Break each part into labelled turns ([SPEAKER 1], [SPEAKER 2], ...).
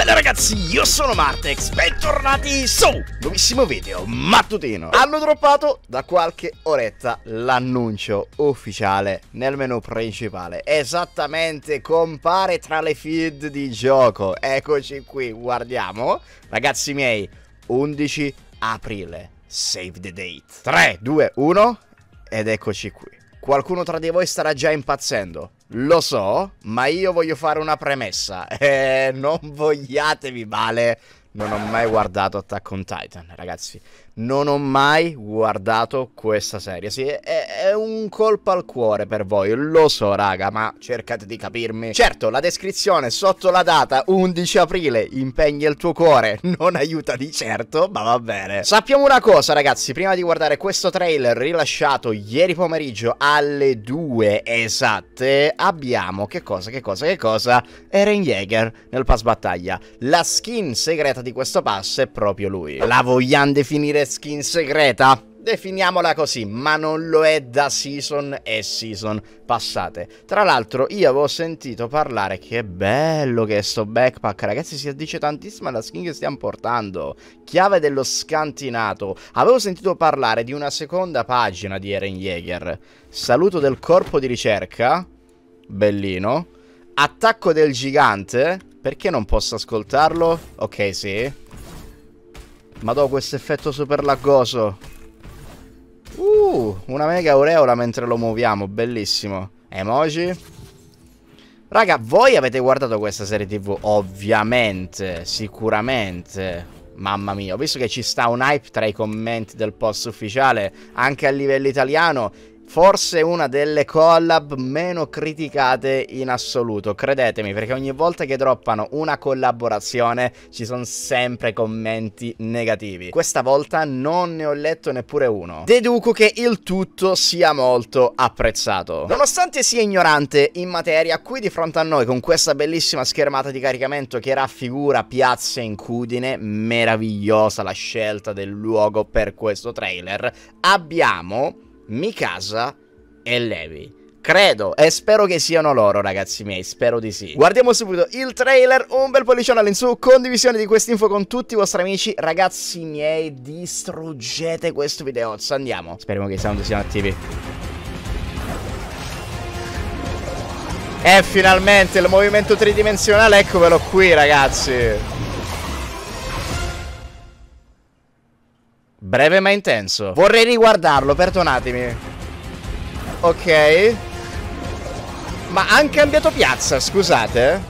[SPEAKER 1] Bene ragazzi, io sono Martex, bentornati su nuovissimo video mattutino. Hanno droppato da qualche oretta l'annuncio ufficiale nel menu principale. Esattamente, compare tra le feed di gioco. Eccoci qui, guardiamo. Ragazzi miei, 11 aprile, save the date. 3, 2, 1 ed eccoci qui. Qualcuno tra di voi starà già impazzendo. Lo so, ma io voglio fare una premessa. Non vogliatevi male. Non ho mai guardato Attack on Titan, ragazzi. Non ho mai guardato questa serie. Sì, è un colpo al cuore per voi. Lo so, raga, ma cercate di capirmi. Certo, la descrizione sotto la data 11 aprile impegna il tuo cuore. Non aiuta di certo, ma va bene. Sappiamo una cosa, ragazzi. Prima di guardare questo trailer rilasciato ieri pomeriggio alle 2 esatte, abbiamo che cosa? Eren Yeager nel pass battaglia. La skin segreta di questo pass è proprio lui. La vogliamo definire skin segreta? Definiamola così, ma non lo è da season e season passate. Tra l'altro io avevo sentito parlare, che bello che è sto backpack, ragazzi, si addice tantissimo alla skin che stiamo portando. Chiave dello scantinato. Avevo sentito parlare di una seconda pagina di Eren Yeager. Saluto del corpo di ricerca, bellino. Attacco del gigante, perché non posso ascoltarlo? Ok, sì. Ma do questo effetto super laggoso. Una mega aureola mentre lo muoviamo, bellissimo. Emoji. Raga, voi avete guardato questa serie TV? Ovviamente, sicuramente. Mamma mia, ho visto che ci sta un hype tra i commenti del post ufficiale, anche a livello italiano. Forse una delle collab meno criticate in assoluto, credetemi, perché ogni volta che droppano una collaborazione ci sono sempre commenti negativi. Questa volta non ne ho letto neppure uno. Deduco che il tutto sia molto apprezzato. Nonostante sia ignorante in materia, qui di fronte a noi con questa bellissima schermata di caricamento che raffigura Piazza Incudine, meravigliosa la scelta del luogo per questo trailer, abbiamo Mikasa e Levi. Credo e spero che siano loro, ragazzi miei, spero di sì. Guardiamo subito il trailer, un bel pollicione all'insù, condivisione di quest'info con tutti i vostri amici. Ragazzi miei, distruggete questo video, andiamo. Speriamo che i sound siano attivi. E finalmente il movimento tridimensionale, eccovelo qui, ragazzi. Breve ma intenso. Vorrei riguardarlo, perdonatemi. Ok. Ma hanno cambiato piazza, scusate.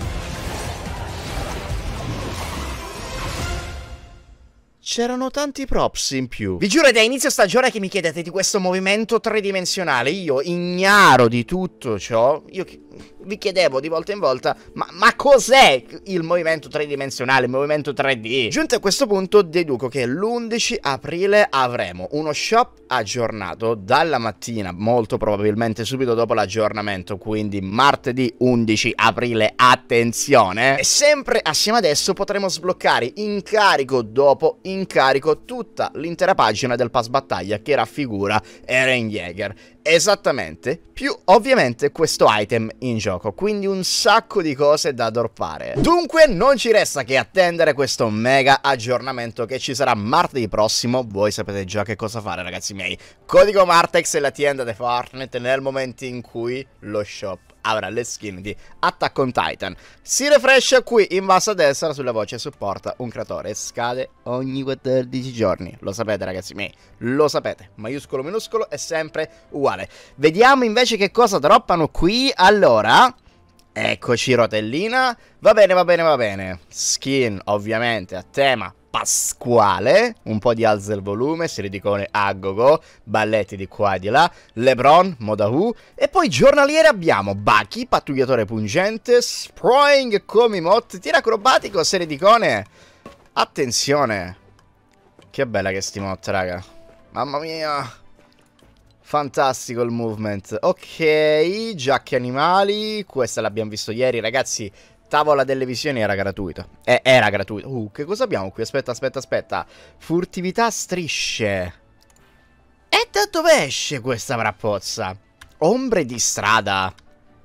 [SPEAKER 1] C'erano tanti props in più. Vi giuro, è da inizio stagione che mi chiedete di questo movimento tridimensionale. Io, ignaro di tutto ciò, vi chiedevo di volta in volta, ma cos'è il movimento tridimensionale, il movimento 3D? Giunto a questo punto, deduco che l'11 aprile avremo uno shop aggiornato dalla mattina, molto probabilmente subito dopo l'aggiornamento, quindi martedì 11 aprile, attenzione. E sempre assieme adesso potremo sbloccare incarico dopo incarico tutta l'intera pagina del pass battaglia che raffigura Eren Yeager. Esattamente, più ovviamente questo item in gioco, quindi un sacco di cose da droppare. Dunque non ci resta che attendere questo mega aggiornamento che ci sarà martedì prossimo. Voi sapete già che cosa fare, ragazzi miei. Codico Martex e la tienda di Fortnite nel momento in cui lo shop avrà le skin di Attack on Titan. Si refrescia qui in basso a destra sulla voce supporta un creatore e scade ogni 14 giorni. Lo sapete, ragazzi miei, lo sapete. Maiuscolo minuscolo è sempre uguale. Vediamo invece che cosa droppano qui. Allora, eccoci rotellina. Va bene, va bene, va bene. Skin ovviamente a tema pasquale, un po' di alza il volume, serie di icone a gogo, balletti di qua e di là, LeBron, Moda Who, e poi giornaliere abbiamo Baki, pattugliatore pungente, Sproing come emote, tiro acrobatico, serie di icone. Attenzione, che bella che sti emote, raga, mamma mia, fantastico il movement. Ok, giacche animali, questa l'abbiamo visto ieri, ragazzi. Tavola delle visioni era gratuita. Era gratuita. Che cosa abbiamo qui? Aspetta. Furtività strisce. E da dove esce questa vrappozza? Ombre di strada.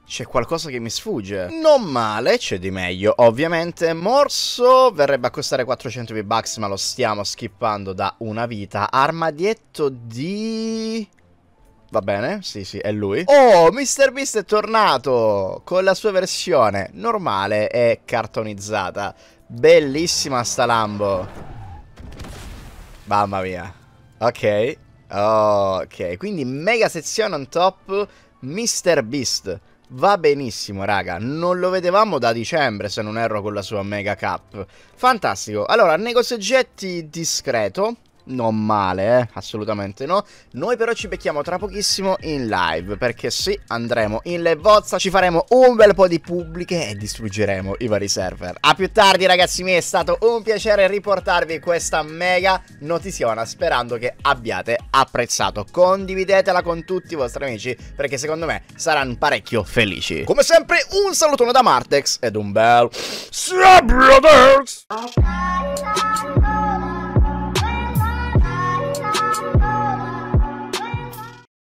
[SPEAKER 1] C'è qualcosa che mi sfugge. Non male, c'è di meglio, ovviamente. Morso verrebbe a costare 400 V-Bucks, ma lo stiamo skippando da una vita. Armadietto di... Va bene, sì, è lui. Oh, MrBeast è tornato con la sua versione normale e cartonizzata. Bellissima sta Lambo. Mamma mia. Ok. Ok, quindi mega sezione on top MrBeast. Va benissimo, raga. Non lo vedevamo da dicembre, se non erro, con la sua mega cap. Fantastico. Allora, negozio oggetti discreto. Non male, assolutamente no. Noi però ci becchiamo tra pochissimo in live, perché sì, andremo in Levozza, ci faremo un bel po' di pubbliche e distruggeremo i vari server. A più tardi, ragazzi miei, è stato un piacere riportarvi questa mega notiziona, sperando che abbiate apprezzato. Condividetela con tutti i vostri amici, perché secondo me saranno parecchio felici. Come sempre, un salutone da Martex ed un bel... Ciao, brothers!